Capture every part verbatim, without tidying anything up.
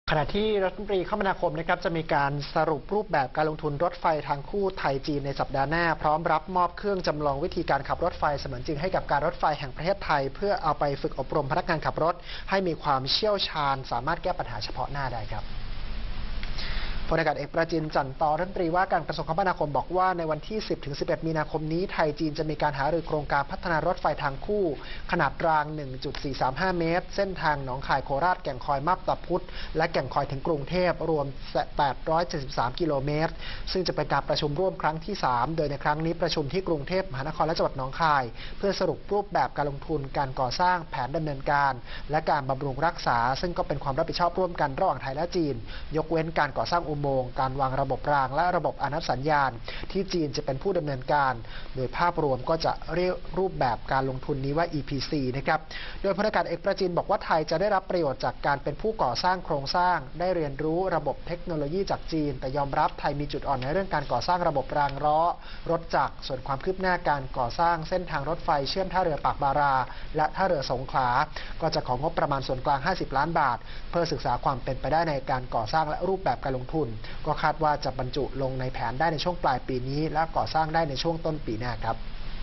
ขณะที่รัฐมนตรีคมนาคมนะครับจะมีการสรุปรูปแบบการลงทุนรถไฟทางคู่ไทยจีนในสัปดาห์หน้าพร้อมรับมอบเครื่องจำลองวิธีการขับรถไฟเสมือนจริงให้กับการรถไฟแห่งประเทศไทยเพื่อเอาไปฝึกอบรมพนักงานขับรถให้มีความเชี่ยวชาญสามารถแก้ปัญหาเฉพาะหน้าได้ครับพลอากาศเอกประจินจันตอรัฐมนตรีว่าการกระทรวงคมนาคมบอกว่าในวันที่ สิบถึงสิบเอ็ด มีนาคมนี้ไทยจีนจะมีการหารือโครงการพัฒนารถไฟทางคู่ขนาดราง หนึ่งจุดสี่สามห้า เมตรเส้นทางหนองคายโคราชแก่งคอยมาบตาพุธและแก่งคอยถึงกรุงเทพรวม แปดร้อยเจ็ดสิบสาม กิโลเมตรซึ่งจะเป็นการประชุมร่วมครั้งที่ สาม โดยในครั้งนี้ประชุมที่กรุงเทพมหานครและจังหวัดหนองคายเพื่อสรุปรูปแบบการลงทุนการก่อสร้างแผนดำเนินการและการบำรุงรักษาซึ่งก็เป็นความรับผิดชอบร่วมกันระหว่างไทยและจีนยกเว้นการก่อสร้างอุโมงค์การวางระบบรางและระบบอนุสัญญาณที่จีนจะเป็นผู้ดำเนินการโดยภาพรวมก็จะเรียกรูปแบบการลงทุนนี้ว่า อี พี ซี นะครับโดยพลอากาศเอกประจินบอกว่าไทยจะได้รับประโยชน์จากการเป็นผู้ก่อสร้างโครงสร้างได้เรียนรู้ระบบเทคโนโลยีจากจีนแต่ยอมรับไทยมีจุดอ่อนในเรื่องการก่อสร้างระบบรางล้อรถจักรส่วนความคืบหน้าการก่อสร้างเส้นทางรถไฟเชื่อมท่าเรือปากบาราและท่าเรือสงขลาก็จะของงบประมาณส่วนกลางห้าสิบล้านบาทเพื่อศึกษาความเป็นไปได้ในการก่อสร้างและรูปแบบการลงทุนก็คาดว่าจะบรรจุลงในแผนได้ในช่วงปลายปีนี้และก่อสร้างได้ในช่วงต้นปีหน้าครับ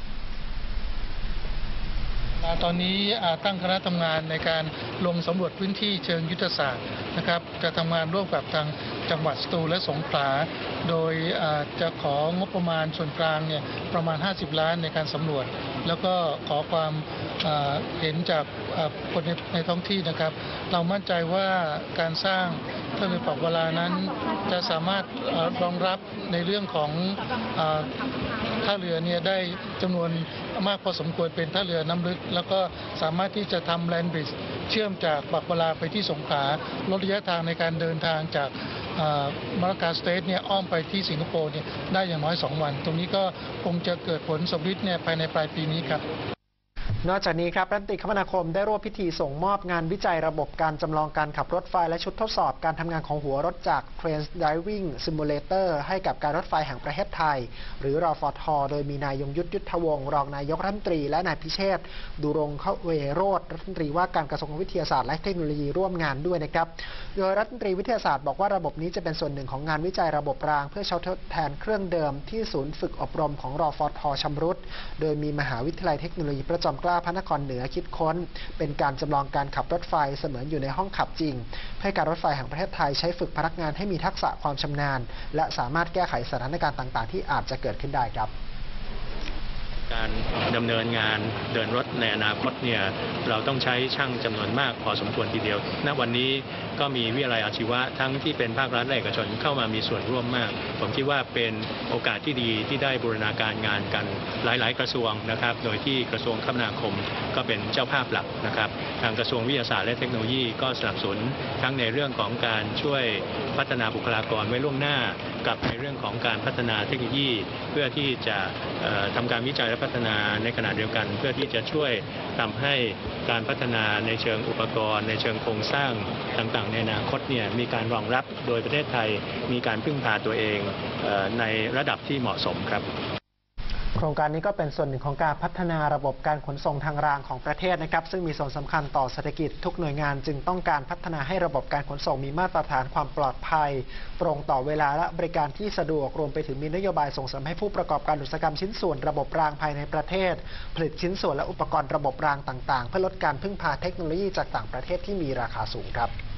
ตอนนี้ตั้งคณะทำงานในการลงสำรวจพื้นที่เชิงยุทธศาสตร์นะครับจะทำงานร่วมกับทางจังหวัดสตูลและสงขลาโดยจะของบประมาณส่วนกลางเนี่ยประมาณห้าสิบล้านในการสำรวจแล้วก็ขอความเห็นจากคนในท้องที่นะครับเรามั่นใจว่าการสร้างท่าเรือปากบารานั้นจะสามารถรองรับในเรื่องของท่าเรือเนี่ยได้จำนวนมากพอสมควรเป็นท่าเรือน้ำลึกแล้วก็สามารถที่จะทำแลนด์บริดจ์เชื่อมจากปากบาราไปที่สงขลาลดระยะทางในการเดินทางจากมาลากาสเตทเนี่ยอ้อมไปที่สิงคโปร์เนี่ยได้อย่างน้อยสองวันตรงนี้ก็คงจะเกิดผลสำเร็จเนี่ยภายในปลายปีนี้ครับนอกจากนี้ครับรัฐมนตรีคมนาคมได้ร่วมพิธีส่งมอบงานวิจัยระบบการจำลองการขับรถไฟและชุดทดสอบการทำงานของหัวรถจาก Train Driving Simulator ให้กับการรถไฟแห่งประเทศไทยหรือรฟท.โดยมีนายยงยุทธยุทธวงศ์รองนายกรัฐมนตรีและนายพิเชษฐ์ดุรงค์เวโรจน์รัฐมนตรีว่าการกระทรวงวิทยาศาสตร์และเทคโนโลยีร่วมงานด้วยนะครับโดยรัฐมนตรีวิทยาศาสตร์บอกว่าระบบนี้จะเป็นส่วนหนึ่งของงานวิจัยระบบรางเพื่อใช้ทดแทนเครื่องเดิมที่ศูนย์ฝึกอบรมของรฟท.ชำรุดโดยมีมหาวิทยาลัยเทคโนโลยีพระจอมเกล้าพระนครเหนือคิดค้นเป็นการจำลองการขับรถไฟเสมือนอยู่ในห้องขับจริงให้การรถไฟแห่งประเทศไทยใช้ฝึกพนักงานให้มีทักษะความชำนาญและสามารถแก้ไขสถานการณ์ต่างๆที่อาจจะเกิดขึ้นได้ครับการดำเนินงานเดินรถในอนาคตเนี่ยเราต้องใช้ช่างจำนวนมากพอสมควรทีเดียวณวันนี้ก็มีวิทยาลัยอาชีวะทั้งที่เป็นภาครัฐและเอกชนเข้ามามีส่วนร่วมมากผมคิดว่าเป็นโอกาสที่ดีที่ได้บูรณาการงานกันหลายๆกระทรวงนะครับโดยที่กระทรวงคมนาคมก็เป็นเจ้าภาพหลักนะครับทางกระทรวงวิทยาศาสตร์และเทคโนโลยีก็สนับสนุนทั้งในเรื่องของการช่วยพัฒนาบุคลากรไว้ล่วงหน้ากับในเรื่องของการพัฒนาเทคโนโลยีเพื่อที่จะทำการวิจัยและพัฒนาในขณะเดียวกันเพื่อที่จะช่วยทำให้การพัฒนาในเชิงอุปกรณ์ในเชิงโครงสร้างต่างๆในอนาคตเนี่ยมีการรองรับโดยประเทศไทยมีการพึ่งพาตัวเองในระดับที่เหมาะสมครับโครงการนี้ก็เป็นส่วนหนึ่งของการพัฒนาระบบการขนส่งทางรางของประเทศนะครับซึ่งมีส่วนสำคัญต่อเศรษฐกิจทุกหน่วยงานจึงต้องการพัฒนาให้ระบบการขนส่งมีมาตรฐานความปลอดภัยตรงต่อเวลาและบริการที่สะดวกรวมไปถึงมีนโยบายส่งเสริมให้ผู้ประกอบการอุตสาหกรรมชิ้นส่วนระบบรางภายในประเทศผลิตชิ้นส่วนและอุปกรณ์ระบบรางต่างๆเพื่อลดการพึ่งพาเทคโนโลยีจากต่างประเทศที่มีราคาสูงครับ